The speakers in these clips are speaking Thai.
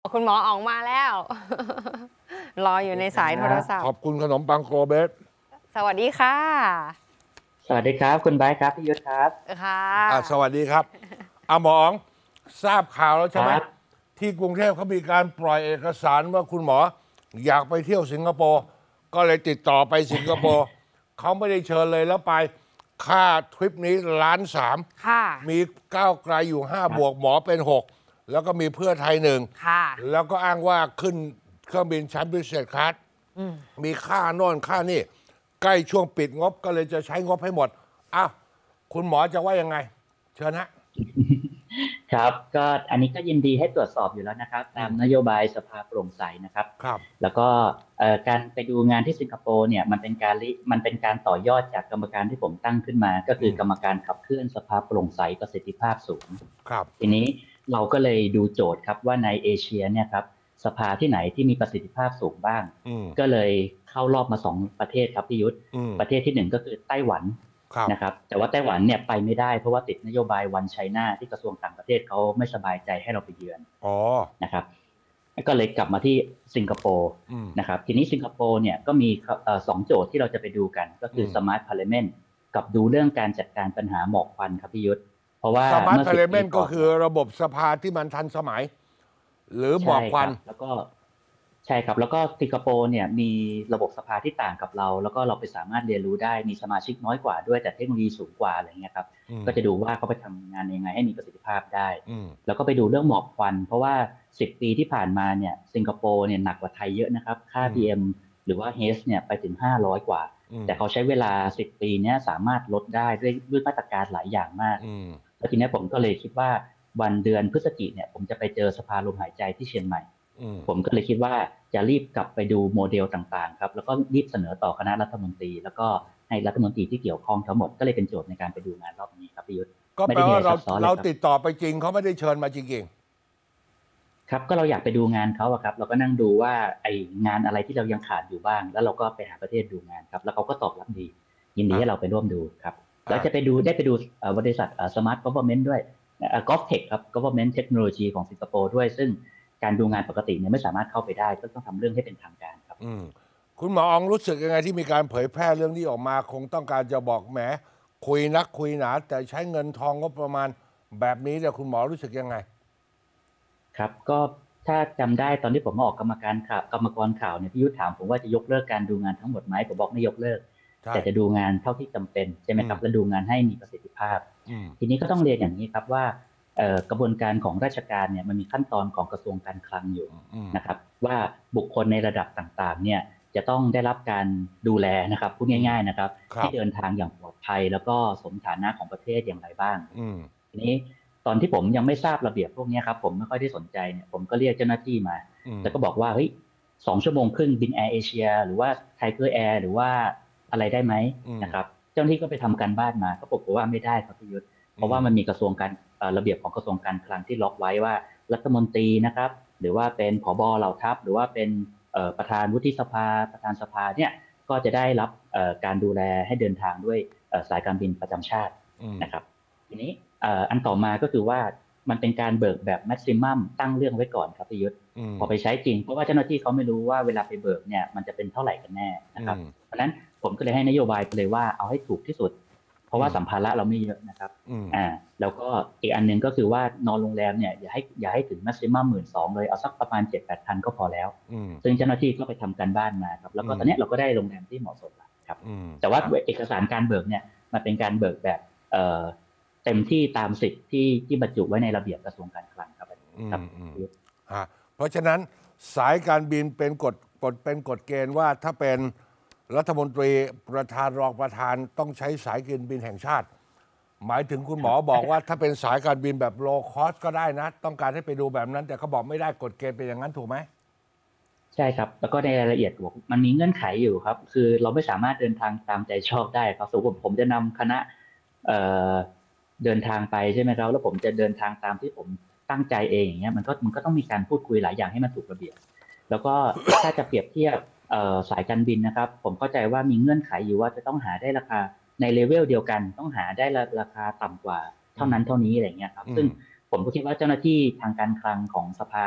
คุณหมอออกมาแล้วรออยู่ในสายโทรศัพท์ขอบคุณขนมปังโกเบสสวัสดีค่ะสวัสดีครับคุณไบร์ทครับพี่ยุทธครับค่ะสวัสดีครับหมออ๋องทราบข่าวแล้วคใช่ไหมรับที่กรุงเทพเขามีการปล่อยเอกสารว่าคุณหมออยากไปเที่ยวสิงคโปร์ก็เลยติดต่อไปสิงคโปร์เขาไม่ได้เชิญเลยแล้วไปค่าทริปนี้1.3 ล้านค่ะมีก้าวไกลอยู่5บวกหมอเป็น6แล้วก็มีเพื่อไทย1 ค่ะแล้วก็อ้างว่าขึ้นเครื่องบินชั้นพิเศษคลาสมีค่าโน่นค่านี่ใกล้ช่วงปิดงบก็เลยจะใช้งบให้หมดอ้าวคุณหมอจะว่ายังไงเชิญฮะครับก็อันนี้ก็ยินดีให้ตรวจสอบอยู่แล้วนะครับตามนโยบายสภาโปร่งใสนะครับครับแล้วก็การไปดูงานที่สิงคโปร์เนี่ยมันเป็นการต่อยอดจากกรรมการที่ผมตั้งขึ้นมาก็คือกรรมการขับเคลื่อนสภาโปร่งใสประสิทธิภาพสูงครับทีนี้เราก็เลยดูโจทย์ครับว่าในเอเชียเนี่ยครับสภาที่ไหนที่มีประสิทธิภาพสูงบ้างก็เลยเข้ารอบมา2ประเทศครับพี่ยุทธประเทศที่1ก็คือไต้หวันนะครับแต่ว่าไต้หวันเนี่ยไปไม่ได้เพราะว่าติดนโยบายวันไชน่าที่กระทรวงต่างประเทศเขาไม่สบายใจให้เราไปเยือนนะครับก็เลยกลับมาที่สิงคโปร์นะครับทีนี้สิงคโปร์เนี่ยก็มี2โจทย์ที่เราจะไปดูกันก็คือ Smart Parliament กับดูเรื่องการจัดการปัญหาหมอกควันครับพี่ยุทธเพราะว่าสมาร์ทเมื่อพาร์เลเม 10 ปีนต์ก็ก่อนคือระบบสภาที่มันทันสมัยหรือหมอใช่กควันครับแล้วก็ใช่ครับแล้วก็สิงคโปร์เนี่ยมีระบบสภาที่ต่างกับเราแล้วก็เราไปสามารถเรียนรู้ได้มีสมาชิกน้อยกว่าด้วยแต่เทคโนโลยีสูงกว่าอะไรเงี้ยครับก็จะดูว่าเขาไปทำงานยังไงให้มีประสิทธิภาพได้แล้วก็ไปดูเรื่องหมอกควันเพราะว่า10 ปีที่ผ่านมาเนี่ยสิงคโปร์เนี่ยหนักกว่าไทยเยอะนะครับค่า PM หรือว่า Haze เนี่ยไปถึง500กว่าแต่เขาใช้เวลา10 ปีเนี้ยสามารถลดได้ด้วยมาตรการหลายอย่างมากแล้วทีนี้ผมก็เลยคิดว่าวันเดือนพฤศจิกเนี่ยผมจะไปเจอสภาลมหายใจที่เชียงใหม่ผมก็เลยคิดว่าจะรีบกลับไปดูโมเดลต่างๆครับแล้วก็รีบเสนอต่อคณะรัฐมนตรีแล้วก็ให้รัฐมนตรีที่เกี่ยวข้องทั้งหมดก็เลยเป็นโจทย์ในการไปดูงานรอบนี้ครับพี่ยุทธก็ไม่แปลว่าได้มีอะไรซับซ้อนเลยครับติดต่อไปจริงเขาไม่ได้เชิญมาจริงครับก็เราอยากไปดูงานเขาอะครับเราก็นั่งดูว่าไองานอะไรที่เรายังขาดอยู่บ้างแล้วเราก็ไปหาประเทศดูงานครับแล้วเขาก็ตอบรับดียินดีให้เราไปร่วมดูครับแล้วจะไปดูได้ไปดูบริษัทSmart Government ด้วยGovTech ครับ Government Technology ของสิงคโปร์ด้วยซึ่งการดูงานปกติเนี่ยไม่สามารถเข้าไปได้ก็ต้องทำเรื่องให้เป็นทางการครับคุณหมออองรู้สึกยังไงที่มีการเผยแพร่เรื่องนี้ออกมาคงต้องการจะบอกแหมคุยนักคุยหนาแต่ใช้เงินทองก็ประมาณแบบนี้เนี่ยคุณหมอรู้สึกยังไงครับก็ถ้าจำได้ตอนที่ผมมาออกกรรมกรข่าวเนี่ยพี่ยุทธถามผมว่าจะยกเลิกการดูงานทั้งหมดไหมผมบอกไม่ยกเลิกแต่จะดูงานเท่าที่จำเป็นใช่ไหมครับและดูงานให้มีประสิทธิภาพทีนี้ก็ต้องเรียนอย่างนี้ครับว่ากระบวนการของราชการเนี่ยมันมีขั้นตอนของกระทรวงการคลังอยู่นะครับว่าบุคคลในระดับต่างๆเนี่ยจะต้องได้รับการดูแลนะครับพูดง่ายๆนะครับที่เดินทางอย่างปลอดภัยแล้วก็สมฐานะของประเทศอย่างไรบ้างทีนี้ตอนที่ผมยังไม่ทราบระเบียบพวกนี้ครับผมไม่ค่อยได้สนใจเนี่ยผมก็เรียกเจ้าหน้าที่มาแล้วก็บอกว่าเฮ้ย2 ชั่วโมงครึ่งบินแอร์เอเชียหรือว่าไทเกอร์แอร์หรือว่าอะไรได้ไหมนะครับเจ้าหน้าที่ก็ไปทำการบ้านมาก็บอกว่าไม่ได้ครับพี่ยุทธเพราะว่ามันมีกระทรวงการระเบียบของกระทรวงการคลังที่ล็อกไว้ว่ารัฐมนตรีนะครับหรือว่าเป็นผบ.เหล่าทัพหรือว่าเป็นประธานวุฒิสภาประธานสภาเนี่ยก็จะได้รับการดูแลให้เดินทางด้วยสายการบินประจำชาตินะครับทีนี้อันต่อมาก็คือว่ามันเป็นการเบิกแบบแม็กซิมัมตั้งเรื่องไว้ก่อนครับพี่ยุทธพอไปใช้จริงเพราะว่าเจ้าหน้าที่เขาไม่รู้ว่าเวลาไปเบิกเนี่ยมันจะเป็นเท่าไหร่กันแน่นะครับเพราะฉะนั้นผมก็เลยให้นโยบายไปเลยว่าเอาให้ถูกที่สุดเพราะว่าสัมภาระเราไม่เยอะนะครับแล้วก็อีกอันนึงก็คือว่านอนโรงแรมเนี่ยอย่าให้ถึงแม็กซิมัม12,000เลยเอาสักประมาณ7-8,000ก็พอแล้วซึ่งเจ้าหน้าที่ก็ไปทำการบ้านมาครับแล้วก็ตอนนี้เราก็ได้โรงแรมที่เหมาะสมแล้วครับแต่ว่าเอกสารการเบิกเนี่ยมันเป็นการเบิกแบบเต็มที่ตามสิทธิ์ที่บรรจุไว้ในระเบียบกระทรวงการคลังครับเพราะฉะนั้นสายการบินเป็นกฎเกณฑ์ว่าถ้าเป็นรัฐมนตรีประธานรองประธานต้องใช้สายการบินแห่งชาติหมายถึงคุณหมอบอกว่าถ้าเป็นสายการบินแบบโลคอสก็ได้นะต้องการให้ไปดูแบบนั้นแต่เขาบอกไม่ได้กฎเกณฑ์เป็นอย่างนั้นถูกไหมใช่ครับแล้วก็ในรายละเอียดมันมีเงื่อนไขอยู่ครับคือเราไม่สามารถเดินทางตามใจชอบได้ครับสมมติผมจะนำคณะเอ่อเดินทางไปใช่ไหมครับแล้วผมจะเดินทางตามที่ผมตั้งใจเองอย่างเงี้ยมันก็ต้องมีการพูดคุยหลายอย่างให้มันถูกระเบียบแล้วก็ถ้าจะเปรียบเทียบสายการบินนะครับผมเข้าใจว่ามีเงื่อนไขอยู่ว่าจะต้องหาได้ราคาในเลเวลเดียวกันต้องหาได้ราคาต่ำกว่าเท่านั้นเท่านี้อะไรเงี้ยครับซึ่งผมก็คิดว่าเจ้าหน้าที่ทางการคลังของสภา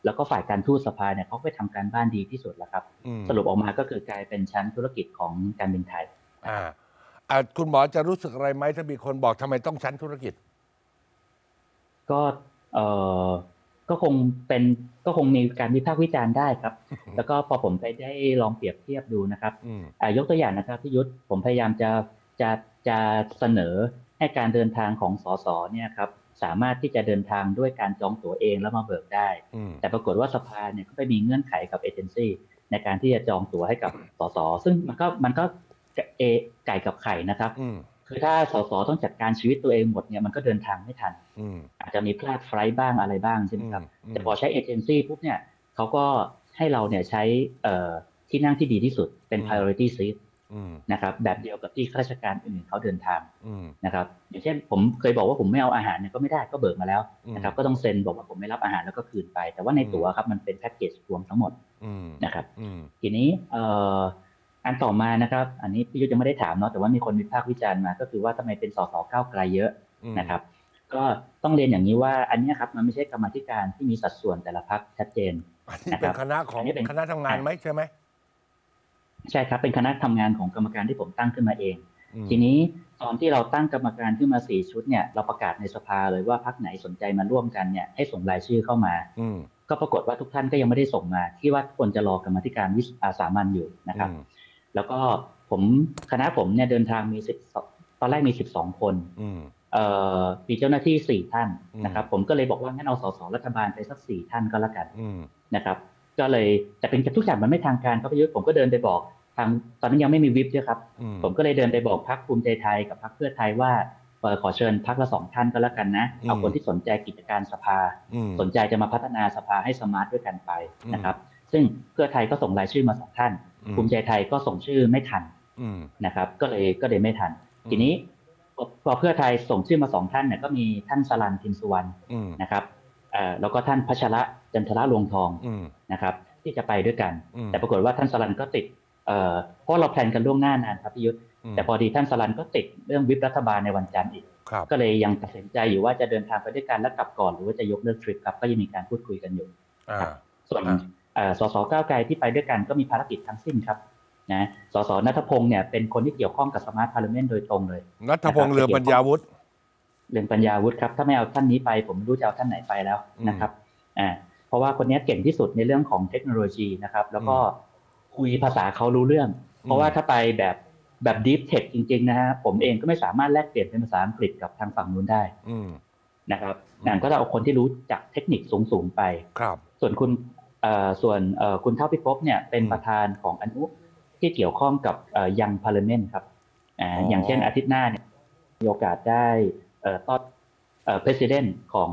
แล้วก็ฝ่ายการทูตสภาเนี่ยเขาไปทำการบ้านดีที่สุดแล้วครับสรุปออกมาก็คือกลายเป็นชั้นธุรกิจของการบินไทยคุณหมอจะรู้สึกอะไรไหมถ้ามีคนบอกทำไมต้องชั้นธุรกิจก็เออก็คงเป็นก็คงมีการวิพากษ์วิจารณ์ได้ครับ แล้วก็พอผมไปได้ลองเปรียบเทียบดูนะครับยกตัวอย่างนะครับพี่ยุทธผมพยายามจะเสนอให้การเดินทางของสสเนี่ยครับสามารถที่จะเดินทางด้วยการจองตั๋วเองแล้วมาเบิกได้แต่ปรากฏว่าสภาเนี่ยก็ไปมีเงื่อนไขกับเอเจนซี่ในการที่จะจองตั๋วให้กับสสซึ่งมันก็ไก่กับไข่นะครับคือถ้าสสต้องจัดการชีวิตตัวเองหมดเนี่ยมันก็เดินทางไม่ทันอาจจะมีพลาดไฟล์บ้างอะไรบ้างใช่ไหมครับแต่พอใช้เอเจนซี่ปุ๊บเนี่ยเขาก็ให้เราเนี่ยใช้ที่นั่งที่ดีที่สุดเป็น priority seat นะครับแบบเดียวกับที่ข้าราชการอื่นเขาเดินทางนะครับอย่างเช่นผมเคยบอกว่าผมไม่เอาอาหารเนี่ยก็ไม่ได้ก็เบิกมาแล้วนะครับก็ต้องเซ็นบอกว่าผมไม่รับอาหารแล้วก็คืนไปแต่ว่าในตั๋วครับมันเป็นแพ็กเกจรวมทั้งหมดนะครับทีนี้อันต่อมานะครับอันนี้พี่ยุทธยังไม่ได้ถามเนาะแต่ว่ามีคนวิพากษ์วิจารณ์มาก็คือว่าทำไมเป็นสสก้าวไกลเยอะนะครับก็ต้องเรียนอย่างนี้ว่าอันนี้ครับมันไม่ใช่กรรมาธิการที่มีสัดส่วนแต่ละพรรคชัดเจนเป็นคณะของคณะทำงานไหมใช่ไหมใช่ครับเป็นคณะทำงานของกรรมการที่ผมตั้งขึ้นมาเองทีนี้ตอนที่เราตั้งกรรมการขึ้นมา4 ชุดเนี่ยเราประกาศในสภาเลยว่าพรรคไหนสนใจมาร่วมกันเนี่ยให้ส่งรายชื่อเข้ามาก็ปรากฏว่าทุกท่านก็ยังไม่ได้ส่งมาที่ว่าทุกคนจะรอกรรมาธิการสามัญอยู่นะครับแล้วก็คณะผมเนี่ยเดินทางมีตอนแรกมี12 คนมีเจ้าหน้าที่4 ท่านนะครับผมก็เลยบอกว่างั้นเอาสสรัฐบาลไปสัก4 ท่านก็แล้วกันนะครับก็เลยแต่เป็นทุกอย่างมันไม่ทางการครับพี่ยุทธผมก็เดินไปบอกทางตอนนั้นยังไม่มีวิปด้วยครับผมก็เลยเดินไปบอกพรรคภูมิใจไทยกับพรรคเพื่อไทยว่าขอเชิญพรรคละ2 ท่านก็แล้วกันนะเอาคนที่สนใจกิจการสภาสนใจจะมาพัฒนาสภาให้สมาร์ทด้วยกันไปนะครับซึ่งเพื่อไทยก็ส่งรายชื่อมา2 ท่านภูมิใจไทยก็ส่งชื่อไม่ทันนะครับก็เลยไม่ทันทีนี้พอเพื่อไทยส่งชื่อมา2 ท่านเนี่ยก็มีท่านสรัญ ทิมสุวรรณนะครับแล้วก็ท่านพัชระจันทระรวงทองนะครับที่จะไปด้วยกันแต่ปรากฏว่าท่านสรัญก็ติดเพราะเราแพลนกันล่วงหน้านานครับพี่ยุทธแต่พอดีท่านสรัญก็ติดเรื่องวิปรัฐบาลในวันจันทร์อีกก็เลยยังตัดสินใจอยู่ว่าจะเดินทางไปด้วยกันแล้วกลับก่อนหรือว่าจะยกเลิกทริปครับก็ยังมีการพูดคุยกันอยู่ส่วนสสก้าวไกลที่ไปด้วยกันก็มีภารกิจทั้งสิ้นครับนะสสณัฐพงศ์เนี่ยเป็นคนที่เกี่ยวข้องกับสมาร์ทพาร์เลเมนต์โดยตรงเลยณัฐพงศ์เรืองปัญญาวุฒิครับถ้าไม่เอาท่านนี้ไปผมไม่รู้จะเอาท่านไหนไปแล้วนะครับเพราะว่าคนนี้เก่งที่สุดในเรื่องของเทคโนโลยีนะครับแล้วก็คุยภาษาเขารู้เรื่องเพราะว่าถ้าไปแบบ deep tech จริงๆนะฮะผมเองก็ไม่สามารถแลกเปลี่ยนเป็นภาษาอังกฤษกับทางฝั่งนู้นได้นะครับก็จะเอาคนที่รู้จักเทคนิคสูงๆไปส่วนคุณเท่าพิภพเนี่ยเป็นประธานของอนุที่เกี่ยวข้องกับยังพาร์เลเมนต์ครับอย่างเช่นอาทิตย์หน้าเนี่ยมีโอกาสได้ต้อนpresident ของ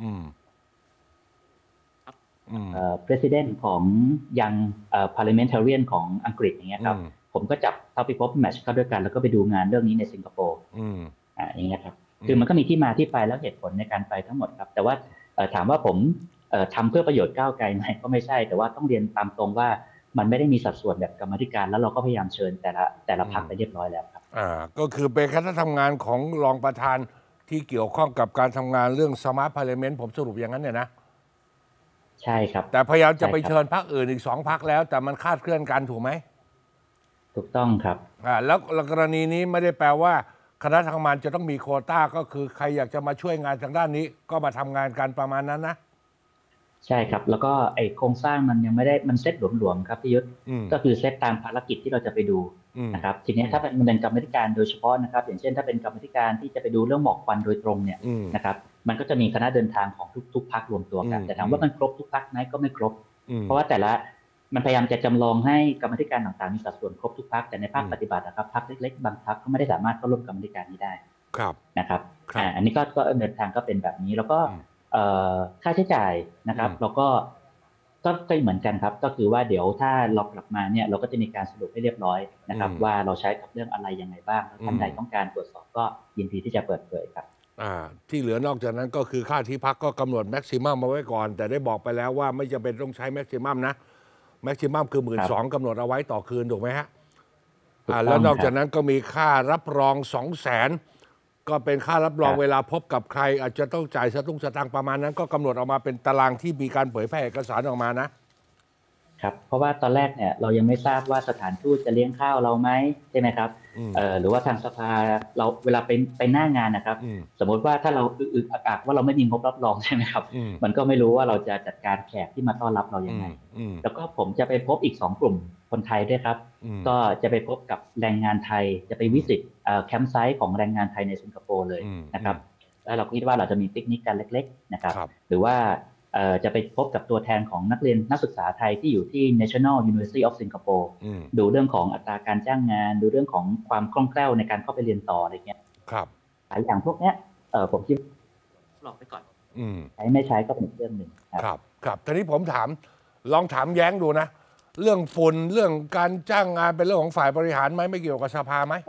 president ของยังparliamentarian ของอังกฤษอย่างเงี้ยครับผมก็จับเท่าพิภพแมทช์เข้าด้วยกันแล้วก็ไปดูงานเรื่องนี้ในสิงคโปร์อย่างเงี้ยครับคือมันก็มีที่มาที่ไปแล้วเหตุผลในการไปทั้งหมดครับแต่ว่าถามว่าผมทำเพื่อประโยชน์ก้าวไกลไหมก็ไม่ใช่แต่ว่าต้องเรียนตามตรงว่ามันไม่ได้มีสัดส่วนแบบกรรมาธิการแล้วเราก็พยายามเชิญแต่ละพรรคไปเรียบร้อยแล้วครับก็คือเป็นคณะทำงานของรองประธานที่เกี่ยวข้องกับการทำงานเรื่องสมาร์ทพาร์เลเมนต์ผมสรุปอย่างนั้นเนี่ยนะใช่ครับแต่พยายามจะไปเชิญพรรคอื่นอีก2 พรรคแล้วแต่มันคาดเคลื่อนกันถูกไหมถูกต้องครับแล้วกรณีนี้ไม่ได้แปลว่าคณะทำงานจะต้องมีโควต้าก็คือใครอยากจะมาช่วยงานทางด้านนี้ก็มาทำงานกันประมาณนั้นนะใช่ครับแล้วก็ไอโครงสร้างมันยังไม่ได้มันเซตหลวมๆครับพี่ยุทธก็คือเซตตามภารกิจที่เราจะไปดูนะครับทีนี้ถ้าเป็นกรรมาธิการโดยเฉพาะนะครับอย่างเช่นถ้าเป็นกรรมาธิการที่จะไปดูเรื่องหมอกควันโดยตรงเนี่ยนะครับมันก็จะมีคณะเดินทางของทุกพรรครวมตัวกันแต่ถามว่ามันครบทุกพรรคไหมก็ไม่ครบเพราะว่าแต่ละมันพยายามจะจำลองให้กรรมาธิการต่างๆมีสัดส่วนครบทุกพรรคแต่ในภาคปฏิบัตินะครับพรรคเล็กๆบางพรรคก็ไม่ได้สามารถเข้าร่วมกรรมาธิการนี้ได้นะครับอันนี้ก็เดินทางก็เป็นแบบนี้แล้วก็ค่าใช้จ่ายนะครับแล้วก็เหมือนกันครับก็คือว่าเดี๋ยวถ้าเรากลับมาเนี่ยเราก็จะมีการสรุปให้เรียบร้อยนะครับว่าเราใช้กับเรื่องอะไรยังไงบ้างท่านใดต้องการตรวจสอบก็ยินดีที่จะเปิดเผยครับที่เหลือนอกจากนั้นก็คือค่าที่พักก็กำหนดแม็กซิมัมมาไว้ก่อนแต่ได้บอกไปแล้วว่าไม่จำเป็นต้องใช้แม็กซิมัมนะแม็กซิมัมคือ12,000กำหนดเอาไว้ต่อคืนถูกไหมฮะแล้วนอกจากนั้นก็มีค่ารับรอง200,000 ก็เป็นค่ารับรองครับเวลาพบกับใคร อาจจะต้องจ่ายสตางค์ประมาณนั้น ก็กำหนดออกมาเป็นตารางที่มีการเผยแพร่เอกสารออกมานะครับเพราะว่าตอนแรกเนี่ยเรายังไม่ทราบว่าสถานทูตจะเลี้ยงข้าวเราไหมใช่ไหมครับหรือว่าทางสภาเราเวลาไปหน้างานนะครับสมมติว่าถ้าเราอึกอักว่าเราไม่มีงบรับรองใช่ไหมครับมันก็ไม่รู้ว่าเราจะจัดการแขกที่มาต้อนรับเรายังไงแล้วก็ผมจะไปพบอีก2 กลุ่มคนไทยด้วยครับก็จะไปพบกับแรงงานไทยจะไปวิสิตแคมป์ไซต์ของแรงงานไทยในสิงคโปร์เลยนะครับแล้วเราคิดว่าเราจะมีปิกนิกกันเล็กๆนะครับหรือว่าจะไปพบกับตัวแทนของนักเรียนนักศึกษาไทยที่อยู่ที่ National University of Singapore ดูเรื่องของอัตราการจ้างงานดูเรื่องของความคล่องแคล่วในการเข้าไปเรียนต่ออะไรเงี้ยครับหลายอย่างพวกเนี้ยผมคิดลองไปก่อนใช้ไม่ใช้ก็เป็นเรื่องหนึ่งครับทีนี้ผมลองถามแย้งดูนะเรื่องฝุ่นเรื่องการจ้างงานเป็นเรื่องของฝ่ายบริหารไหมไม่เกี่ยวกับสภาไหม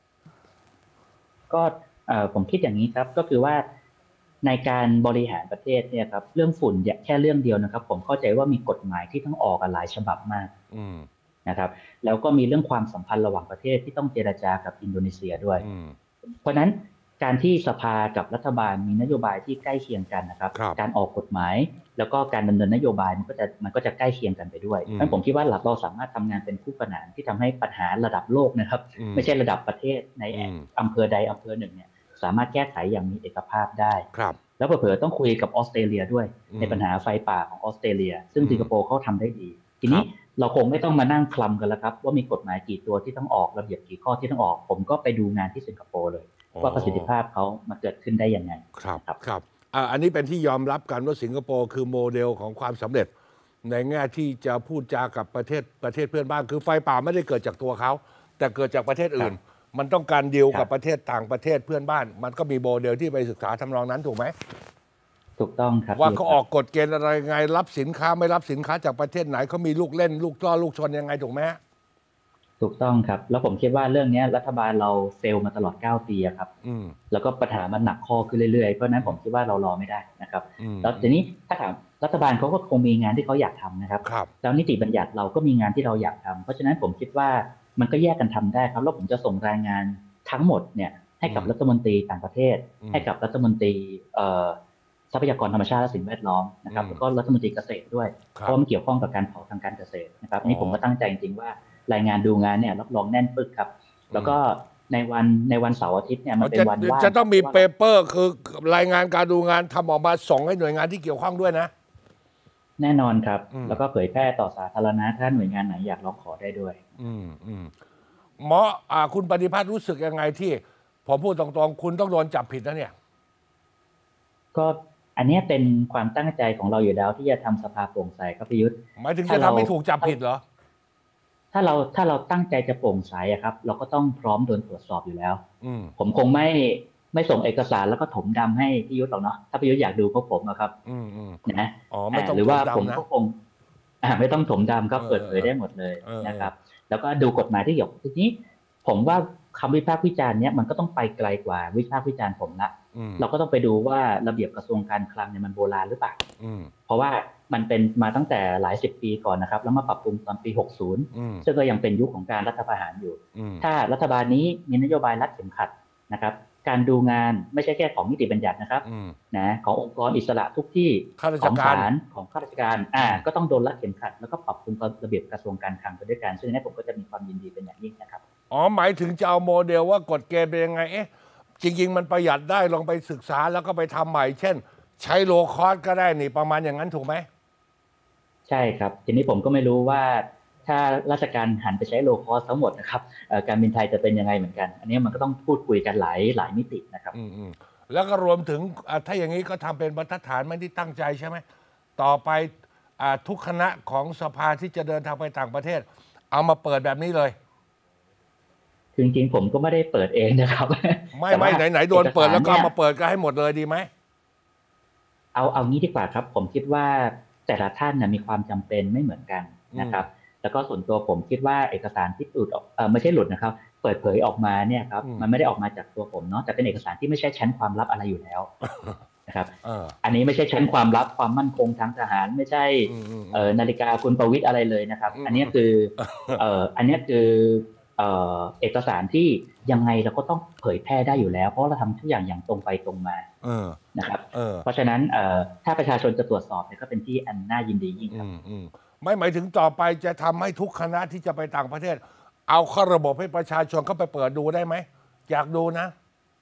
ก็ผมคิดอย่างนี้ครับก็คือว่าในการบริหารประเทศเนี่ยครับเรื่องฝุ่นแค่เรื่องเดียวนะครับผมเข้าใจว่ามีกฎหมายที่ต้องออกหลายฉบับมากนะครับแล้วก็มีเรื่องความสัมพันธ์ระหว่างประเทศที่ต้องเจรจากับอินโดนีเซียด้วยเพราะนั้นการที่สภากับรัฐบาลมีนโยบายที่ใกล้เคียงกันนะครับการออกกฎหมายแล้วก็การดำเนินนโยบายมันก็จะใกล้เคียงกันไปด้วยงั้นผมคิดว่าเราสามารถทำงานเป็นคู่ขนานที่ทำให้ปัญหาระดับโลกนะครับไม่ใช่ระดับประเทศในอำเภอใดอำเภอหนึ่งเนี่ยสามารถแก้ไขอย่างมีเอกภาพได้แล้วเผลอๆต้องคุยกับออสเตรเลียด้วยในปัญหาไฟป่าของออสเตรเลียซึ่งสิงคโปร์เขาทำได้ดีทีนี้เราคงไม่ต้องมานั่งคลำกันแล้วครับว่ามีกฎหมายกี่ตัวที่ต้องออกระเบียบกี่ข้อที่ต้องออกผมก็ไปดูงานที่สิงคโปร์เลยว่าประสิทธิภาพเขามาเกิดขึ้นได้ยังไงครับอันนี้เป็นที่ยอมรับกันว่าสิงคโปร์คือโมเดลของความสำเร็จในแง่ที่จะพูดจากับประเทศเพื่อนบ้านคือไฟป่าไม่ได้เกิดจากตัวเขาแต่เกิดจากประเทศอื่นมันต้องการดีลกับประเทศต่างประเทศเพื่อนบ้านมันก็มีโมเดลที่ไปศึกษาทำนองนั้นถูกไหมถูกต้องครับว่าเขาออกกฎเกณฑ์อะไรไงรับสินค้าไม่รับสินค้าจากประเทศไหนเขามีลูกเล่นลูกล่อลูกชนยังไงถูกไหมถูกต้องครับแล้วผมคิดว่าเรื่องนี้รัฐบาลเราเฟลมาตลอด9 ปีครับแล้วก็ปัญหามันหนักข้อขึ้นเรื่อยๆเพราะนั้นผมคิดว่าเรารอไม่ได้นะครับแล้วทีนี้ถ้าถามรัฐบาลเขาก็คงมีงานที่เขาอยากทำนะครับแล้วนิติบัญญัติเราก็มีงานที่เราอยากทำเพราะฉะนั้นผมคิดว่ามันก็แยกกันทำได้ครับแล้วผมจะส่งรายงานทั้งหมดเนี่ยให้กับรัฐมนตรีต่างประเทศให้กับรัฐมนตรีทรัพยากรธรรมชาติและสิ่งแวดล้อมนะครับแล้วก็รัฐมนตรีเกษตรด้วยเพราะมันเกี่ยวข้องกับการเผาทางการเกษตรนะครับนี่ผมก็ตั้งใจจริงๆว่ารายงานดูงานเนี่ยรับรองแน่นปึกครับแล้วก็ในวันเสาร์อาทิตย์เนี่ยมันเป็นวันว่างจะต้องมีเปเปอร์คือรายงานการดูงานทำออกมาส่งให้หน่วยงานที่เกี่ยวข้องด้วยนะแน่นอนครับแล้วก็เผยแพร่ต่อสาธารณะถ้าหน่วยงานไหนอยากร้องขอได้ด้วยหมอคุณปฏิภาณรู้สึกยังไงที่ผมพูดตรงๆคุณต้องโดนจับผิดนะเนี่ยก็อันนี้เป็นความตั้งใจของเราอยู่แล้วที่จะทำสภาโปร่งใสครับพิยุทธ์หมายถึงจะทำให้ถูกจับผิดเหรอถ้าเราตั้งใจจะโปร่งใสครับเราก็ต้องพร้อมโดนตรวจสอบอยู่แล้วผมคงไม่ส่งเอกสารแล้วก็ถมดำให้พิยุทธ์หรอกเนาะถ้าพิยุทธ์อยากดูพวกผมครับนะหรือว่าผมก็คงไม่ต้องถมดำก็เปิดเผยได้หมดเลยนะครับแล้วก็ดูกฎหมายที่เกี่ยวทีนี้ผมว่าคำวิพากษ์วิจารณ์เนี้ยมันก็ต้องไปไกลกว่าวิพากษ์วิจารณ์ผมละเราก็ต้องไปดูว่าระเบียบกระทรวงการคลังเนี่ยมันโบราณหรือเปล่าเพราะว่ามันเป็นมาตั้งแต่หลาย10 ปีก่อนนะครับแล้วมาปรับปรุงตอนปี60ซึ่งก็ยังเป็นยุคของการรัฐประหารอยู่ถ้ารัฐบาลนี้มีนโยบายรัดเข็มขัดนะครับการดูงานไม่ใช่แค่ของนิติบัญญัตินะครับนะขององค์กรอิสระทุกที่ของศาลของข้าราชการก็ต้องโดนรัดเข็มขัดแล้วก็ปรับปรุงระเบียบกระทรวงการคลังไปด้วยกันซึ่งนี้ผมก็จะมีความยินดีเป็นอย่างยิ่งนะครับหมายถึงจะเอาโมเดลว่ากฎเกณฑ์เป็นยังไงจริงๆมันประหยัดได้ลองไปศึกษาแล้วก็ไปทำใหม่เช่นใช้โลคอสก็ได้นี่ประมาณอย่างนั้นถูกไหมใช่ครับทีนี้ผมก็ไม่รู้ว่าถ้าราชการหันไปใช้โลคอสทั้งหมดนะครับการบินไทยจะเป็นยังไงเหมือนกันอันนี้มันก็ต้องพูดคุยกันหลายมิตินะครับแล้วก็รวมถึงถ้าอย่างนี้ก็ทำเป็นบรรทัดฐานไม่ได้ตั้งใจใช่ไหมต่อไปทุกคณะของสภาที่จะเดินทางไปต่างประเทศเอามาเปิดแบบนี้เลยจริงๆผมก็ไม่ได้เปิดเองนะครับไม่ไหนโดนเปิดแล้วก็มาเปิดก็ให้หมดเลยดีไหมเอางี้ดีกว่าครับผมคิดว่าแต่ละท่านมีความจำเป็นไม่เหมือนกันนะครับแล้วก็ส่วนตัวผมคิดว่าเอกสารที่หลุดไม่ใช่หลุดนะครับเปิดเผยออกมาเนี่ยครับมันไม่ได้ออกมาจากตัวผมเนาะแต่เป็นเอกสารที่ไม่ใช่ชั้นความลับอะไรอยู่แล้วนะครับอันนี้ไม่ใช่ชั้นความลับความมั่นคงทางทหารไม่ใช่นาฬิกาคุณประวิตรอะไรเลยนะครับอันนี้คือเอกสารที่ยังไงเราก็ต้องเผยแพร่ได้อยู่แล้วเพราะเราทำทุกอย่างอย่างตรงไปตรงมานะครับเพราะฉะนั้นถ้าประชาชนจะตรวจสอบเนี่ยก็เป็นที่อันน่ายินดียิ่งครับไม่หมายถึงต่อไปจะทำให้ทุกคณะที่จะไปต่างประเทศเอาเข้าระบบให้ประชาชนเข้าไปเปิดดูได้ไหมอยากดูนะ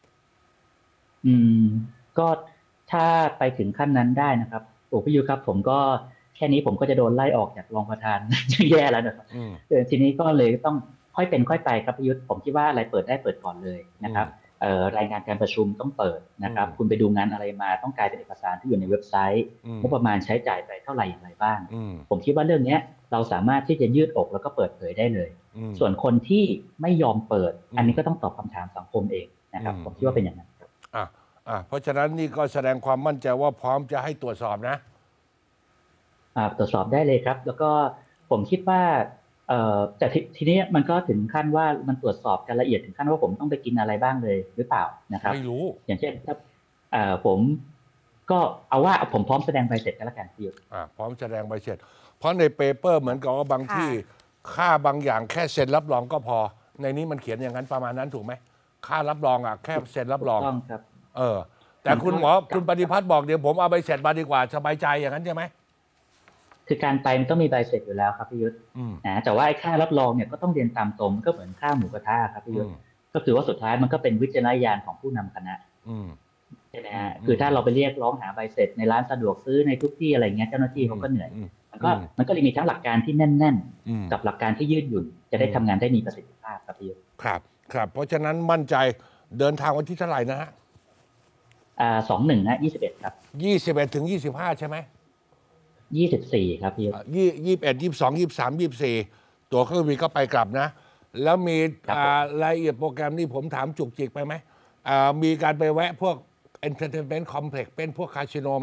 ก็ถ้าไปถึงขั้นนั้นได้นะครับโอ้พี่ยุทธครับผมก็แค่นี้ผมก็จะโดนไล่ออกจากรองประธาน แย่แล้วนะครับทีนี้ก็เลยต้องค่อยเป็นค่อยไปครับพี่ยุทธผมคิดว่าอะไรเปิดได้เปิดก่อนเลยนะครับรายงานการประชุมต้องเปิดนะครับคุณไปดูงานอะไรมาต้องกลายเป็นเอกสารที่อยู่ในเว็บไซต์งบประมาณใช้จ่ายไปเท่าไหร่อย่างไรบ้างผมคิดว่าเรื่องนี้เราสามารถที่จะยืดอกแล้วก็เปิดเผยได้เลยส่วนคนที่ไม่ยอมเปิดอันนี้ก็ต้องตอบคำถามสังคมเองนะครับผมคิดว่าเป็นอย่างนั้นเพราะฉะนั้นนี่ก็แสดงความมั่นใจว่าพร้อมจะให้ตรวจสอบนะตรวจสอบได้เลยครับแล้วก็ผมคิดว่าแต่ทีนี้มันก็ถึงขั้นว่ามันตรวจสอบกันละเอียดถึงขั้นว่าผมต้องไปกินอะไรบ้างเลยหรือเปล่านะครับไม่รู้อย่างเช่นถ้าผมก็เอาว่าผมพร้อมแสดงใบเสร็จกันละกันพี่ยุทธพร้อมแสดงใบเสร็จเพราะในเปเปอร์เหมือนกับว่าบางที่ค่าบางอย่างแค่เซ็นรับรองก็พอในนี้มันเขียนอย่างนั้นประมาณนั้นถูกไหมค่ารับรองแค่เซ็นรับรองต้องครับแต่คุณหมอคุณปฏิพัฒน์บอกเดี๋ยวผมเอาใบเสร็จมาดีกว่าสบายใจอย่างนั้นใช่ไหมคือการไปมันต้องมีใบเสร็จอยู่แล้วครับพี่ยุทธนะแต่ว่าไอ้ค่ารับรองเนี่ยก็ต้องเรียนตามตรงก็เหมือนค่าหมูกระทะครับพี่ยุทธก็คือว่าสุดท้ายมันก็เป็นวิจารณญาณของผู้นำคณะใช่ไหมฮะคือถ้าเราไปเรียกร้องหาใบเสร็จในร้านสะดวกซื้อในทุกที่อะไรเงี้ยเจ้าหน้าที่เขาก็เหนื่อยมันก็เลยมีทั้งหลักการที่แน่นๆกับหลักการที่ยืดหยุ่นจะได้ทำงานได้มีประสิทธิภาพครับพี่ยุทธครับเพราะฉะนั้นมั่นใจเดินทางวันที่เท่าไหร่นะฮะ 21นะ21ครับ 21ถึง25ใช่ไหม 24ครับพี่ 21 22 23 24ตั๋วเครื่องบินก็ไปกลับนะแล้วมีรายละเอียดโปรแกรมนี่ผมถามจุกจิกไปไหมมีการไปแวะพวก Entertainment Complex เป็นพวกคาสิโนไหม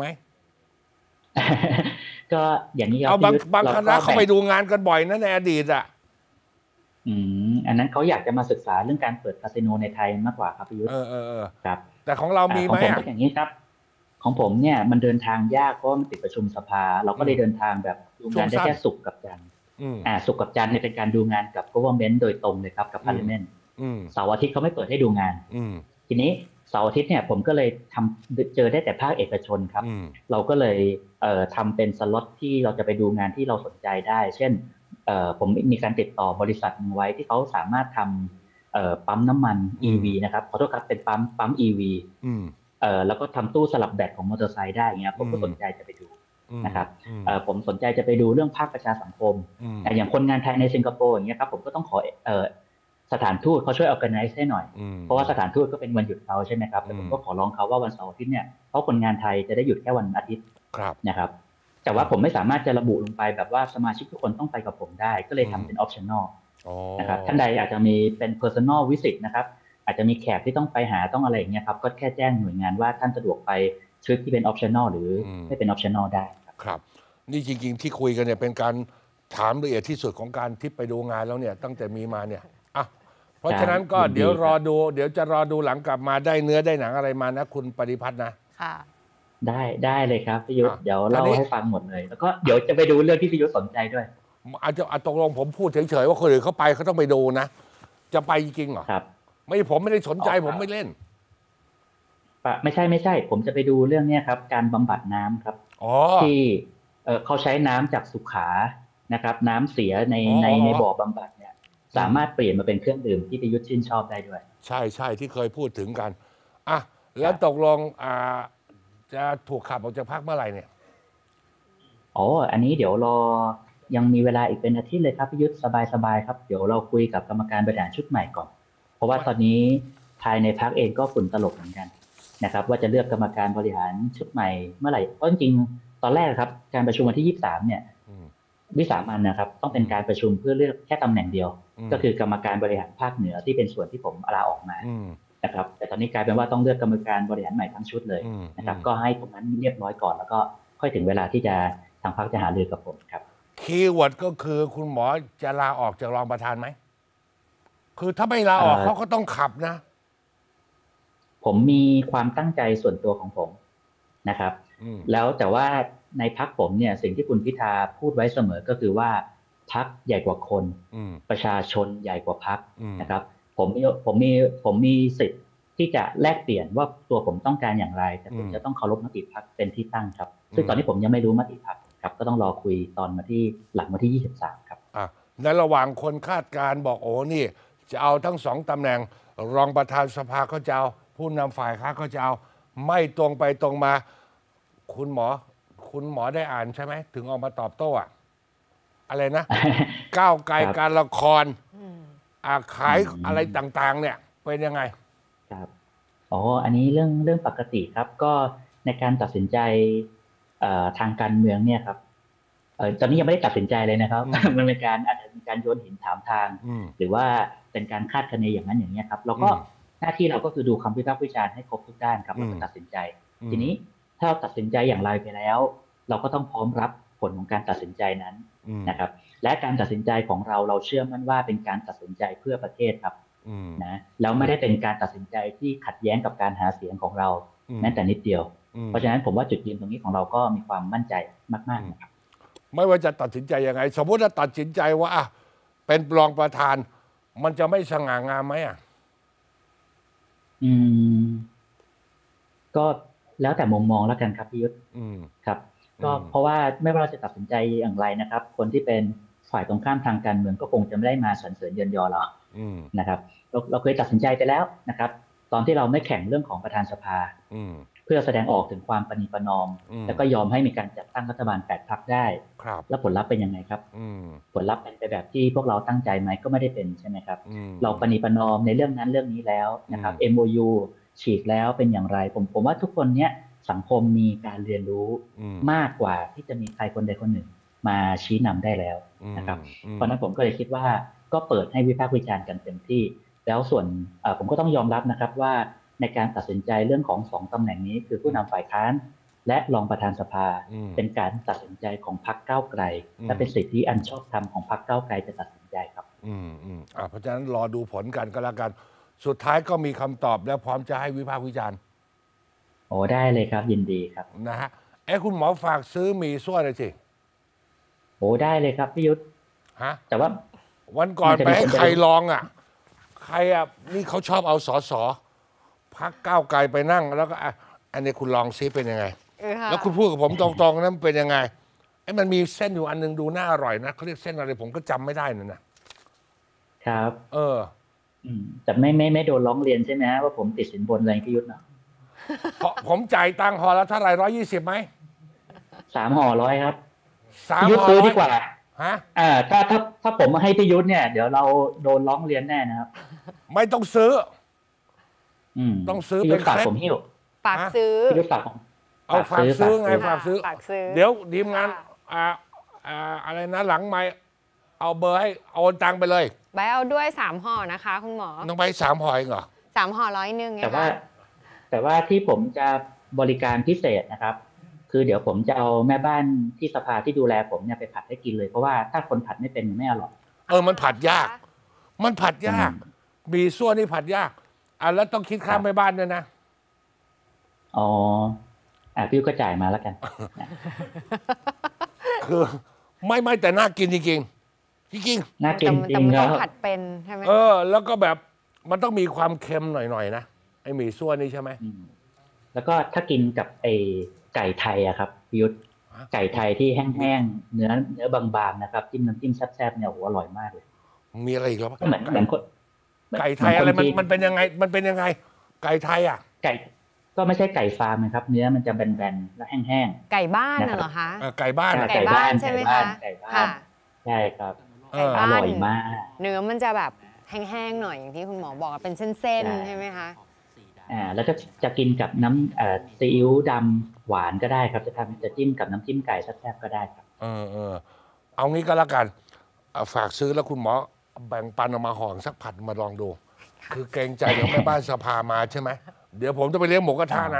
ก็อย่างนี้เอาบางคณะเขาไปดูงานกันบ่อยนะในอดีตอันนั้นเขาอยากจะมาศึกษาเรื่องการเปิดคาสิโนในไทยมากกว่าครับพี่ยุทธครับแต่ของเรามีไหมของผมอย่างนี้ครับของผมเนี่ยมันเดินทางยากเพราะมันติดประชุมสภาเราก็เลยเดินทางแบบดูงานได้แค่ศุกร์กับจันทร์ศุกร์กับจันทร์เนี่ยเป็นการดูงานกับ government โดยตรงเลยครับกับ parliament เสาร์อาทิตย์เขาไม่เปิดให้ดูงานทีนี้เสาร์อาทิตย์เนี่ยผมก็เลยเจอได้แต่ภาคเอกชนครับเราก็เลยทำเป็นสล็อตที่เราจะไปดูงานที่เราสนใจได้เช่นผมมีการติดต่อบริษัทไว้ที่เขาสามารถทำปั๊มน้ำมัน EV นะครับขอโทษครับเป็นปั๊ม EV แล้วก็ทำตู้สลับแบตของมอเตอร์ไซค์ได้เงี้ยผมก็สนใจจะไปดูนะครับผมสนใจจะไปดูเรื่องภาคประชาสังคมอย่างคนงานไทยในสิงคโปร์อย่างเงี้ยครับผมก็ต้องขอสถานทูตเขาช่วย organize ให้หน่อยเพราะว่าสถานทูตก็เป็นวันหยุดเขาใช่ไหมครับแต่ผมก็ขอร้องเขาว่าวันเสาร์อาทิตย์เนี่ยเพราะคนงานไทยจะได้หยุดแค่วันอาทิตย์นะครับแต่ว่าผมไม่สามารถจะระบุลงไปแบบว่าสมาชิกทุกคนต้องไปกับผมได้ก็เลยทำเป็น optional นะครับท่านใดอาจจะมีเป็น personal visit นะครับอาจจะมีแขกที่ต้องไปหาต้องอะไรอย่างเงี้ยครับก็แค่แจ้งหน่วยงานว่าท่านสะดวกไปทริปที่เป็น optional หรือไม่เป็น optional ได้ครับนี่จริงๆที่คุยกันเนี่ยเป็นการถามละเอียดที่สุดของการที่ไปดูงานแล้วเนี่ยตั้งแต่มีมาเนี่ยเพราะฉะนั้นก็เดี๋ยวจะรอดูหลังกลับมาได้เนื้อได้หนังอะไรมานะคุณปฏิพัฒน์นะค่ะได้เลยครับพี่ยุทธเดี๋ยวเล่าให้ฟังหมดเลยแล้วก็เดี๋ยวจะไปดูเรื่องที่พี่ยุทธสนใจด้วยอาจจะตกลงผมพูดเฉยๆว่าคนอื่นเขาไปเขาต้องไปดูนะจะไปจริงเหรอครับไม่ผมไม่ได้สนใจผมไม่เล่นไม่ใช่ผมจะไปดูเรื่องนี้ครับการบำบัดน้ำครับที่เขาใช้น้ำจากสุขานะครับน้ำเสียในบ่อบำบัดเนี่ยสามารถเปลี่ยนมาเป็นเครื่องดื่มที่ประยุทธ์ชื่นชอบได้ด้วยใช่ที่เคยพูดถึงกันแล้วตกลงจะถูกขับออกจากพรรคเมื่อไหร่เนี่ยอันนี้เดี๋ยวยังมีเวลาอีกเป็นอาทิตย์เลยครับประยุทธ์สบายครับเดี๋ยวเราคุยกับกรรมการบริหารชุดใหม่ก่อนเพราะว่าตอนนี้ภายในพรรคเองก็ฝุ่นตลบเหมือนกันนะครับว่าจะเลือกกรรมการบริหารชุดใหม่เมื่อไหร่เพราะจริงๆตอนแรกครับการประชุมวันที่23เนี่ยวิสามัญนะครับต้องเป็นการประชุมเพื่อเลือกแค่ตำแหน่งเดียวก็คือกรรมการบริหารภาคเหนือที่เป็นส่วนที่ผมลาออกมานะครับแต่ตอนนี้กลายเป็นว่าต้องเลือกกรรมการบริหารใหม่ทั้งชุดเลยนะครับก็ให้ตรงนั้นเรียบร้อยก่อนแล้วก็ค่อยถึงเวลาที่จะทางพรรคจะหารือกับผมครับคีย์เวิร์ดก็คือคุณหมอจะลาออกจากรองประธานไหมคือถ้าไม่ลาออกเขาก็ต้องขับนะผมมีความตั้งใจส่วนตัวของผมนะครับแล้วแต่ว่าในพรรคผมเนี่ยสิ่งที่คุณพิธาพูดไว้เสมอก็คือว่าพรรคใหญ่กว่าคนอืมประชาชนใหญ่กว่าพรรคอืมนะครับผมมีสิทธิ์ที่จะแลกเปลี่ยนว่าตัวผมต้องการอย่างไร แต่ผมจะต้องเคารพมติพรรคเป็นที่ตั้งครับ ซึ่งตอนนี้ผมยังไม่รู้มติพรรคครับก็ต้องรอคุยตอนหลังวันที่ 23 ครับในระหว่างคนคาดการณ์บอกโอ้นี่จะเอาทั้งสองตำแหน่งรองประธานสภาก็จะเอาผู้นำฝ่ายค้านก็จะเอาไม่ตรงไปตรงมา คุณหมอได้อ่านใช่ไหมถึงออกมาตอบโต้อะไรนะ ก้าวไกลครับการละครขายอะไรต่างๆ เนี่ยเป็นยังไงครับอันนี้เรื่องปกติครับ ก็ในการตัดสินใจทางการเมืองเนี่ยครับตอนนี้ยังไม่ได้ตัดสินใจเลยนะครับ มันเป็นการอาจจะมีการโยนหินถามทาง หรือว่าเป็นการคาดคะเนอย่างนั้นอย่างนี้ครับ แล้วก็หน้าที่เราก็คือดูคำวิพากษ์วิจารณ์ให้ครบทุกด้านครับแล้วก็ตัดสินใจ ทีนี้ถ้าเราตัดสินใจอย่างไรไปแล้ว เราก็ต้องพร้อมรับผลของการตัดสินใจนั้นนะครับ และการตัดสินใจของเราเชื่อมั่นว่าเป็นการตัดสินใจเพื่อประเทศครับนะแล้วไม่ได้เป็นการตัดสินใจที่ขัดแย้งกับการหาเสียงของเราแม้แต่นิดเดียว เพราะฉะนั้นผมว่าจุดยืนตรงนี้ของเราก็มีความมั่นใจมากๆนะครับไม่ว่าจะตัดสินใจยังไง สมมติถ้าตัดสินใจว่าเป็นรองประธาน มันจะไม่สง่างามไหมก็แล้วแต่มุมมองแล้วกันครับพี่ยุทธครับก็เพราะว่าไม่ว่าเราจะตัดสินใจอย่างไรนะครับ คนที่เป็นฝ่ายตรงข้ามทางการเมืองก็คงจะไม่ได้มาสรรเสริญเยินยอเรานะครับเราเคยตัดสินใจไปแล้วนะครับ ตอนที่เราไม่แข่งเรื่องของประธานสภาเพื่อแสดงออกถึงความประนีประนอมแล้วก็ยอมให้มีการจัดตั้งรัฐบาล8 พรรคได้แล้วผลลัพธ์เป็นยังไงครับผลลัพธ์เป็นไปแบบที่พวกเราตั้งใจไหมก็ไม่ได้เป็นใช่ไหมครับเราประนีประนอมในเรื่องนั้นเรื่องนี้แล้วนะครับ MOU ฉีกแล้วเป็นอย่างไรผมว่าทุกคนเนี้ยสังคมมีการเรียนรู้มากกว่าที่จะมีใครคนใดคนหนึ่งมาชี้นำได้แล้วนะครับเพราะนั้นผมก็เลยคิดว่าก็เปิดให้วิพากษ์วิจารณ์กันเต็มที่แล้วส่วนผมก็ต้องยอมรับนะครับว่าในการตัดสินใจเรื่องของ2 ตำแหน่งนี้คือผู้นำฝ่ายค้านและรองประธานสภาเป็นการตัดสินใจของพรรคก้าวไกลและเป็นสิทธิอันชอบธรรมของพรรคก้าวไกลจะตัดสินใจครับเพราะฉะนั้นรอดูผลกันก็แล้วกันสุดท้ายก็มีคำตอบและพร้อมจะให้วิพากษ์วิจารณ์ได้เลยครับยินดีครับนะฮะคุณหมอฝากซื้อหมี่ซั่วเลยสิได้เลยครับพี่ยุทธแต่ว่าวันก่อนไปให้ใครลองใครนี่เขาชอบเอาสสพรรคก้าวไกลไปนั่งแล้วก็อันนี้คุณลองซิเป็นยังไงแล้วคุณพูดกับผมตรงๆนั้นเป็นยังไงมันมีเส้นอยู่อันนึงดูน่าอร่อยนะเขาเรียกเส้นอะไรผมก็จำไม่ได้นะครับแต่ไม่โดนร้องเรียนใช่ไหมว่าผมติดสินบนอะไรพี่ยุทธเนาะผมจ่ายตังค์ห่อละเท่าไหร่120ไหม 3 ห่อ100ครับพี่ยุทธซื้อดีกว่าถ้าผมมาให้พี่ยุทธเนี่ยเดี๋ยวเราโดนร้องเรียนแน่นะครับไม่ต้องซื้อต้องซื้อเป็นฝากผมหิ้วฝากซื้อพี่ยุทธฝากเอาฝากซื้อไงฝากซื้อเดี๋ยวทีมงานอะไรนะหลังไมค์เอาเบอร์ให้โอนตังไปเลยใบเอาด้วย3 ห่อนะคะคุณหมอต้องไป3 ห่อเองเหรอ 3 ห่อ100ไงแต่ว่าที่ผมจะบริการพิเศษนะครับคือเดี๋ยวผมจะเอาแม่บ้านที่สภาที่ดูแลผมเนี่ยไปผัดให้กินเลยเพราะว่าถ้าคนผัดไม่เป็นมันไม่อร่อยมันผัดยากมีซั่วนี่ผัดยากแล้วต้องคิดค่าแม่บ้านด้วยนะพี่ก็จ่ายมาแล้วกันคือไม่แต่น่ากินจริงน่ากินจริงครับต้องผัดเป็นใช่ไหมแล้วก็แบบมันต้องมีความเค็มหน่อยนะไอหมี่ซั่วนี่ใช่ไหมแล้วก็ถ้ากินกับไอไก่ไทยอะครับพี่ยุทธไก่ไทยที่แห้งๆเนื้อบางๆนะครับจิ้มน้ำจิ้มแซ่บๆเนี่ยอร่อยมากเลยมีอะไรอีกแล้วเหมือนไก่ไทยอะไรมันเป็นยังไงไก่ไทยไก่ก็ไม่ใช่ไก่ฟาร์มนะครับเนื้อมันจะแบนๆและแห้งๆไก่บ้านเหรอคะไก่บ้านใช่ไหมคะใช่ครับอร่อยมากเนื้อมันจะแบบแห้งๆหน่อยอย่างที่คุณหมอบอกเป็นเส้นๆใช่ไหมคะแล้วก็จะกินกับน้ำซีอิ๊วดำหวานก็ได้ครับจะจิ้มกับน้ำจิ้มไก่แซ่บๆก็ได้ครับเอางี้ก็แล้วกันฝากซื้อแล้วคุณหมอแบ่งปันออกมาห่อสักผัดมาลองดูคือเกรงใจเดี๋ยวแม่บ้านสภามาใช่ไหมเดี๋ยวผมจะไปเลี้ยงหมูกระทะนะ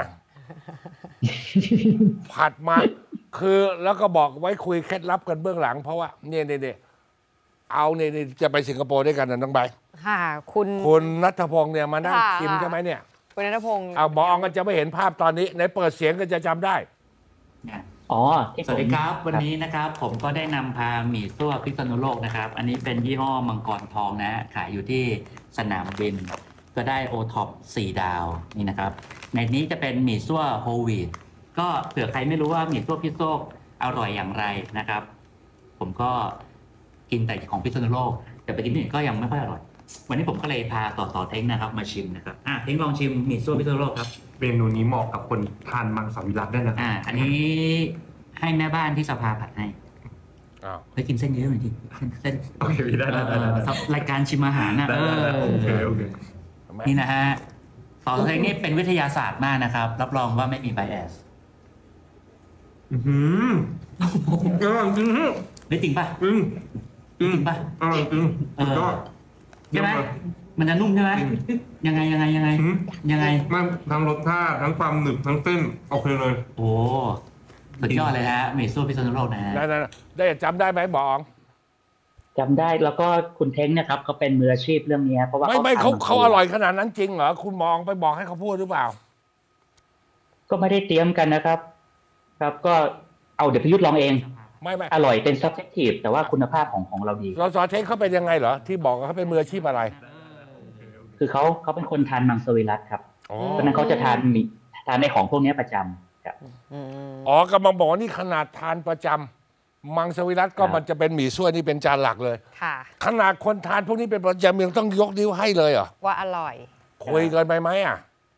ผัดมาคือแล้วก็บอกไว้คุยเคล็ดลับกันเบื้องหลังเพราะว่าเนี่ยเอาเนี่ยจะไปสิงคโปร์ด้วยกันนะน้องใบค่ะคุณณัฐพงศ์เนี่ยมานั่งชิมใช่ไหมเนี่ยคุณณัฐพงศ์มองกันจะไม่เห็นภาพตอนนี้ในเปิดเสียงก็จะจำได้อ๋อที่สวัสดีครับวันนี้นะครับผมก็ได้นำพาหมี่ซั่วพิษณุโลกนะครับ อันนี้เป็นยี่ห้อมังกรทองนะฮะขายอยู่ที่สนามบิน ก็ได้โอท็อป4 ดาวนี่นะครับ ในนี้จะเป็นหมี่ซั่วโฮลวีตก็เผื่อใครไม่รู้ว่าหมี่ซั่วพิษณุโลกอร่อยอย่างไรนะครับ ผมก็กินแต่ของพิษณุโลกแต่ไปกินที่อื่นก็ยังไม่ค่อยอร่อย วันนี้ผมก็เลยพาต่อเท้งนะครับมาชิมนะครับเท้งลองชิมหมี่ซั่วพิษณุโลกครับเมนูนี้เหมาะกับคนทานมังสวิรัติได้นะครับอันนี้ให้แม่บ้านที่สภาผัดให้อ้าวไปกินเส้นเยอะหน่อยดิเส้นโอเคได้ได้ได้ได้รายการชิมอาหารนะได้ได้โอเคโอเคนี่นะฮะสอนเพลงนี้เป็นวิทยาศาสตร์มากนะครับ รับรองว่าไม่มีไบแอสอร่อยจริงได้จริงป่ะจริงจริงป่ะอร่อยจริงสุดยอดใช่ไหมมันจะนุ่มใช่ไหมยังไงอืมยังไงมันทั้งรสชาติทั้งความหนึบทั้งเส้นโอเคเลยโอ้สุดยอดเลยฮะหมี่ซั่วพิษณุโลกนะฮะได้จำได้ไหมบองจำได้แล้วก็คุณเท้งเนี่ยครับเขาเป็นมืออาชีพเรื่องนี้เพราะว่าไม่ทำเขาอร่อยขนาดนั้นจริงเหรอคุณมองไปบอกให้เขาพูดหรือเปล่าก็ไม่ได้เตรียมกันนะครับ ครับก็เอาเดี๋ยวพิยุทธ์ลองเองไม่อร่อยเป็น subjective แต่ว่าคุณภาพของเราดีสสเทคเขาเป็นยังไงเหรอที่บอกว่าเขาเป็นมืออาชีพอะไรคือเขาเป็นคนทานมังสวิรัติครับอ๋อเพราะฉะนั้นเขาจะทานในของพวกนี้ประจำครับอ๋อกำลังบอกว่านี่ขนาดทานประจำมังสวิรัติก็ครับมันจะเป็นหมี่ซั่วนี่เป็นจานหลักเลยค่ะขนาดคนทานพวกนี้เป็นประจำยังต้องยกนิ้วให้เลยเหรอว่าอร่อยคุยเกินไปไหมอ่ะ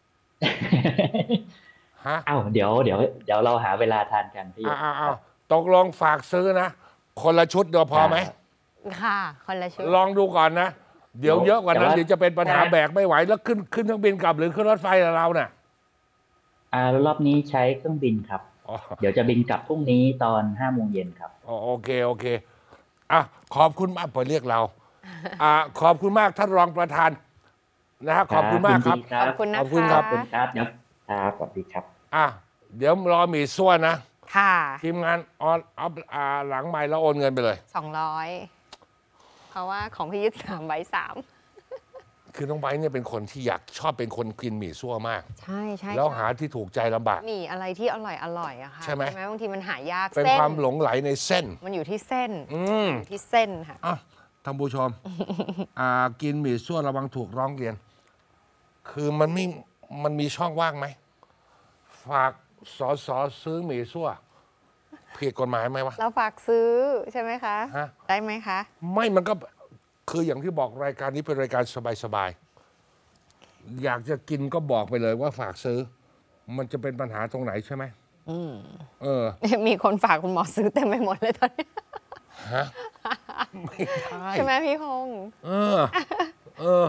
ฮะเอ้าเดี๋ยวเราหาเวลาทานกันพี่ยุทธ์อ้าวตกลงฝากซื้อนะ คนละชุดเดียวพอไหมค่ะ คนละชุดลองดูก่อนนะ เดี๋ยวเยอะกว่านั้นแต่ว่าเดี๋ยวจะเป็นปัญหาแบกไม่ไหวแล้วขึ้นเครื่องบินกลับหรือขึ้นรถไฟเราน่ะรอบนี้ใช้เครื่องบินครับอ๋อเดี๋ยวจะบินกลับพรุ่งนี้ตอน5 โมงเย็นครับโอเคอ่ะขอบคุณมากพอเรียกเราขอบคุณมากท่านรองประธานนะฮะขอบคุณมากครับขอบคุณนะขอบคุณคะครับขอบคุณครับเดี๋ยวครับสวัสดีครับเดี๋ยวรอหมี่ซั่วนะค่ะทีมงานออนอัพหลังไมค์แล้วโอนเงินไปเลย 200 เพราะว่าของพี่ยึด3ใบ3 คือน้องไบร์ทเนี่ยเป็นคนที่ชอบเป็นคนกินหมี่ซั่วมากใช่ใช่แล้วหาที่ถูกใจลำบากมีอะไรที่อร่อยอะค่ะใช่ไหมบางทีมันหายากเป็นเส้นความหลงไหลในเส้นมันอยู่ที่เส้นอืมที่เส้นค่ะท่านผู้ชม กินหมี่ซั่วระวังถูกร้องเรียน คือมันมีช่องว่างไหม ฝากสสซื้อหมี่ซั่วผิดกฎหมายไหมวะเราฝากซื้อใช่ไหมคะฮะได้ไหมคะไม่มันก็คืออย่างที่บอกรายการนี้เป็นรายการสบายๆ อยากจะกินก็บอกไปเลยว่าฝากซื้อ มันจะเป็นปัญหาตรงไหนใช่ไหมเออมีคนฝากคุณหมอซื้อเต็มไปหมดเลยตอนนี้ฮะ ไม่ได้ใช่ไหมพี่พงษ์เออเอา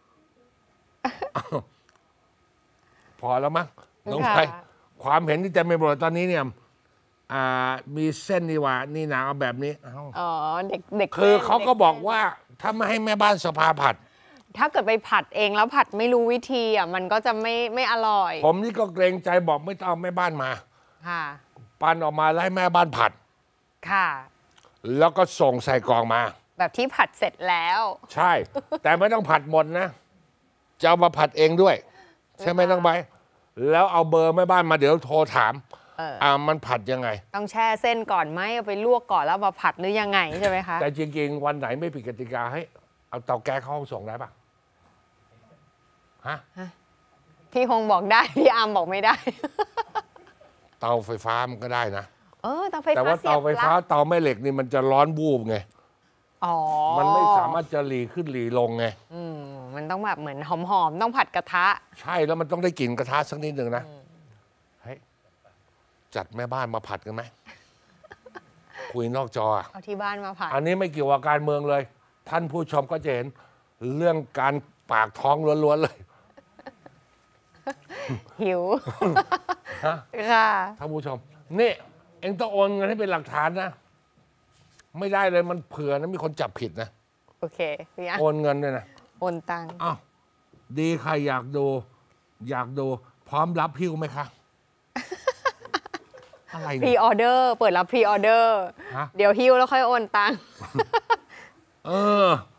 พอแล้วมั้งน้องไปความเห็นที่เต็มไปหมดตอนนี้เนี่ยมีเส้นนี่หว่านี่นะเอาแบบนี้เอ้าอ๋อเด็กคือเขาก็ด็บอกว่าถ้าไม่ให้แม่บ้านสภาผัดถ้าเกิดไปผัดเองแล้วผัดไม่รู้วิธีมันก็จะไม่อร่อยผมนี่ก็เกรงใจบอกไม่ต้องเอาแม่บ้านมาค่ะปั้นออกมาแล้วให้แม่บ้านผัดค่ะแล้วก็ส่งใส่กล่องมาแบบที่ผัดเสร็จแล้วใช่ แต่ไม่ต้องผัดหมดนะ จะเอามาผัดเองด้วย ใช่ไหมน้องใบร์ทแล้วเอาเบอร์แม่บ้านมาเดี๋ยวโทรถาม มันผัดยังไงต้องแช่เส้นก่อนไหมเอาไปลวกก่อนแล้วมาผัดหรือยังไงใช่ไหมคะแต่จริงๆ วันไหนไม่ผิดกติกาให้เอาเตาแก๊สเข้าห้องส่งได้ปะฮะพี่พงษ์บอกได้ พี่อาร์มบอกไม่ได้เตาไฟฟ้ามันก็ได้นะเตาไฟแต่ฟ้าว่าเสียเตาบไฟปลั๊ฟ้าก เตาแม่เหล็กนี่มันจะร้อนบูบไงอ๋อมันไม่สามารถจะหลีขึ้นหลีลงไงมันต้องแบบเหมือนหอมๆต้องผัดกระทะใช่แล้วมันต้องได้กลิ่นกระทะสักนิดหนึ่งนะเฮ้ยจัดแม่บ้านมาผัดกันไหม คุยนอกจออะเอาที่บ้านมาผัดอันนี้ไม่เกี่ยวกับการเมืองเลย ท่านผู้ชมก็จะเห็นเรื่องการปากท้องล้วนๆเลยหิวฮะค่ะท่านผู้ชม นี่ เอ็งต้องโอนเงินให้เป็นหลักฐานนะ ไม่ได้เลยมันเผื่อนะมีคนจับผิดนะโอเคพี่อาร์มโอนเงินด้วยนะโอนตังค์อ้าวดีใครอยากดู พร้อมรับพิ้วไหมคะ อะไรพรีเนี่ยออเดอร์เปิดรับพรีออเดอร์ฮะเดี๋ยวหิ้วแล้วค่อยโอนตังค์เออ